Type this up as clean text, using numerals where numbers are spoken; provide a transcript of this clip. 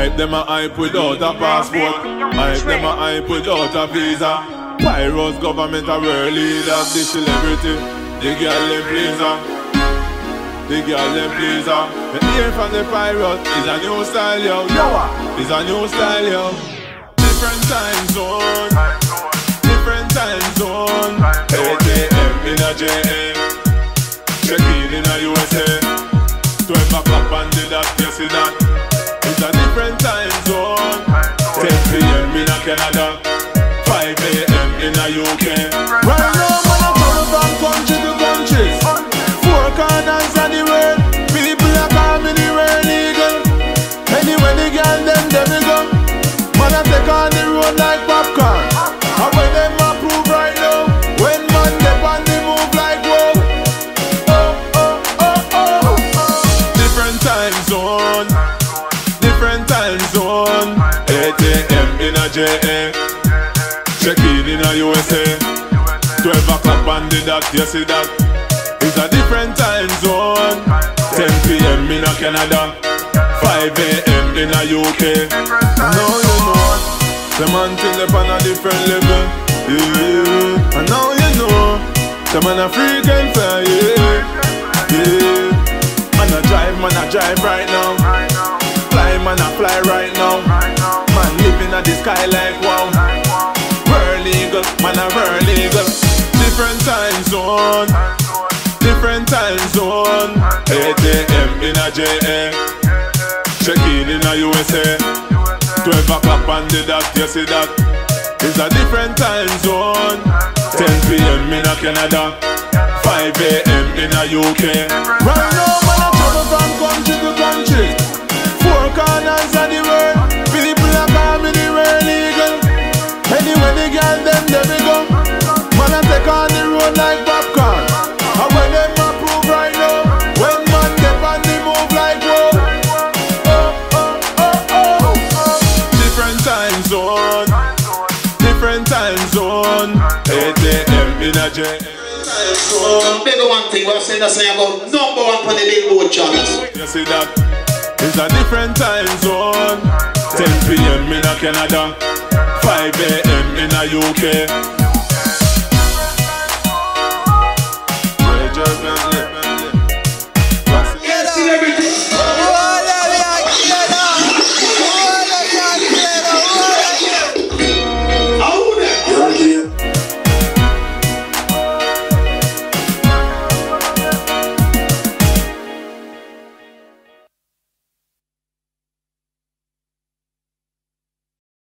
Hype them a hype without a passport. Hype them a hype without a visa. Pyros government a world leader. The celebrity, the girl them pleaser. The girl them pleaser. The ear from the pirate is a new style, yo. Is a new style, yo. Different time zone. Different time zone. 8 AM in a JA. Check in a USA. 12 o'clock on the dot, you see that. It's a different time zone. 10 PM in a Canada. 5 AM in a UK. Right now, man, I'm coming from country to country. 4 corners of the world. People are coming the world eagle. Anyway, the girl them we go. Man, I take on the road like popcorn. And when them approve right now, when man step on the move like whoa. Different time zone. Different time zone. 8 AM in a JA. Check in a USA. 12 o'clock on the dot, you see that. It's a different time zone. 10 PM in a Canada. 5 AM in a UK. Now you know the man thing up on a different level. Yeah. And now you know the man a freaking fair. Yeah. Man a drive right now. Fly man a fly right now. Man living at the sky like wow. World eagle, man a world eagle. Different time zone. Different time zone. 8 AM in a JA. Check in a USA. 12 o'clock on the dot, you see that. It's a different time zone. 10 PM in a Canada. 5 AM in a UK. Right now, man, I travel from country to country. 4 corners of the world. People are coming the world eagle. Anyway, the girl them we go. Man, I take on the road like popcorn. And when them approve right now, when man step on the move like whoa. Different time zone. Different time zone. 8 AM in a JA. Maybe one thing we're saying about #1 for the Billboard charts. You see that? It's a different time zone. 10 PM in a Canada. 5 AM in a UK.